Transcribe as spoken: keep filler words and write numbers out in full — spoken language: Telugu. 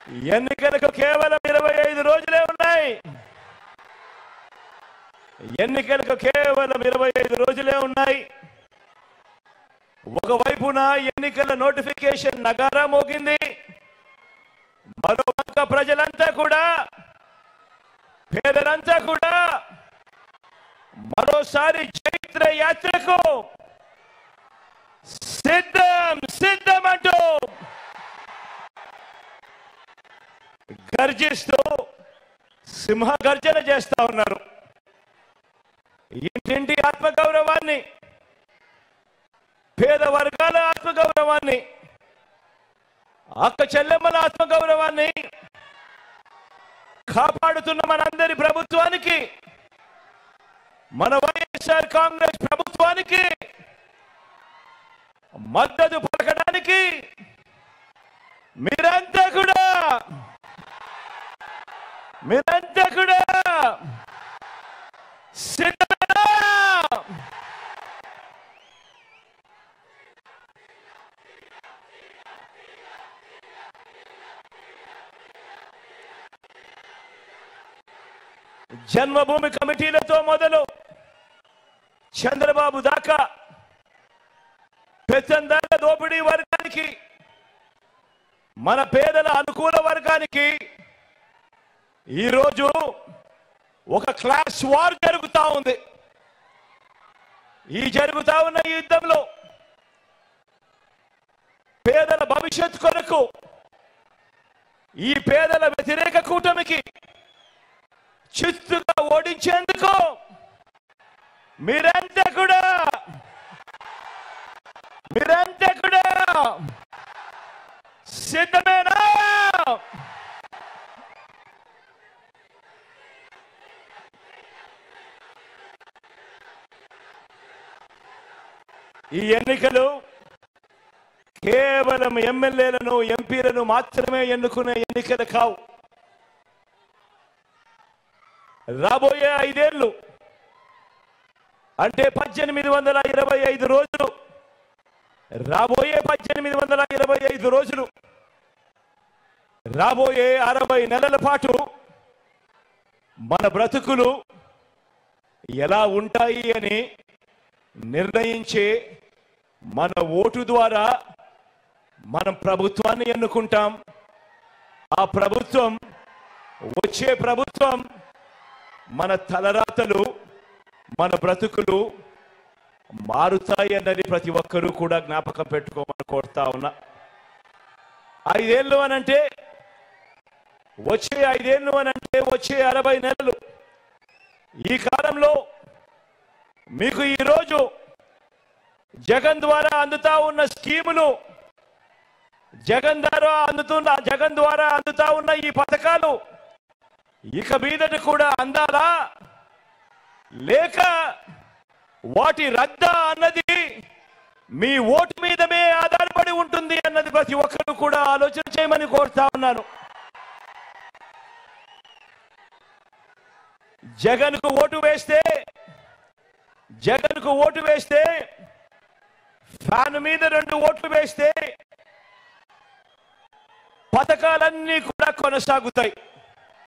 ఎన్నికలకు కేవలం ఇరవై ఐదు రోజులే ఉన్నాయి. ఎన్నికలకు కేవలం ఇరవై ఐదు రోజులే ఉన్నాయి. ఒకవైపున ఎన్నికల నోటిఫికేషన్ నగారా మోగింది. మరోపక్క ప్రజలంతా కూడా, పేదలంతా కూడా మరోసారి చైత్ర యాత్రకు సిద్ధం సిద్ధం అంటూ గర్జిస్తూ సింహ గర్జన చేస్తా ఉన్నారు. ఇంటింటి ఆత్మగౌరవాన్ని, పేద వర్గాల ఆత్మగౌరవాన్ని, అక్క చెల్లెమ్మల ఆత్మగౌరవాన్ని కాపాడుతున్న మనందరి ప్రభుత్వానికి, మన వైఎస్ఆర్ కాంగ్రెస్ ప్రభుత్వానికి మద్దతు పలకడానికి మీరంతా కూడా మీరంతా కూడా సిద్ధమేనా? జన్మభూమి కమిటీలతో మొదలు చంద్రబాబు దాకా పెత్తందారుల దోపిడీ వర్గానికి, మన పేదల అనుకూల వర్గానికి ఈరోజు ఒక క్లాస్ వార్ జరుగుతా ఉంది. ఈ జరుగుతా ఉన్న ఈ యుద్ధంలో పేదల భవిష్యత్ కొరకు, ఈ పేదల వ్యతిరేక కూటమికి చిత్తుగా ఓడించేందుకు మీరంతా కూడా మీరంతా కూడా సిద్ధమేనా? ఈ ఎన్నికలు కేవలం ఎమ్మెల్యేలను, ఎంపీలను మాత్రమే ఎన్నుకునే ఎన్నికలు కావు. రాబోయే ఐదేళ్లు అంటే పద్దెనిమిది వందల ఇరవై ఐదు రోజులు రాబోయే పద్దెనిమిది వందల ఇరవై ఐదు రోజులు రాబోయే అరవై నెలల పాటు మన బ్రతుకులు ఎలా ఉంటాయి అని నిర్ణయించే మన ఓటు ద్వారా మనం ప్రభుత్వాన్ని ఎన్నుకుంటాం. ఆ ప్రభుత్వం, వచ్చే ప్రభుత్వం మన తలరాతలు, మన బ్రతుకులు మారుతాయి అన్నది ప్రతి ఒక్కరూ కూడా జ్ఞాపకం పెట్టుకోమని కోరుతా ఉన్నా. ఐదేళ్ళు అనంటే, వచ్చే ఐదేళ్ళు అనంటే వచ్చే అరవై నెలలు. ఈ కాలంలో మీకు ఈరోజు జగన్ ద్వారా అందుతా ఉన్న స్కీములు, జగన్ ద్వారా అందుతున్న జగన్ ద్వారా అందుతా ఉన్న ఈ పథకాలు ఇక మీదట కూడా అందాలా, లేక వాటి రద్దా అన్నది మీ ఓటు మీదమే ఆధారపడి ఉంటుంది అన్నది ప్రతి ఒక్కరు కూడా ఆలోచన చేయమని కోరుతా ఉన్నాను. జగన్కు ఓటు వేస్తే జగన్కు ఓటు వేస్తే ఫ్యాన్ మీద రెండు ఓట్లు వేస్తే పథకాలన్నీ కూడా కొనసాగుతాయి.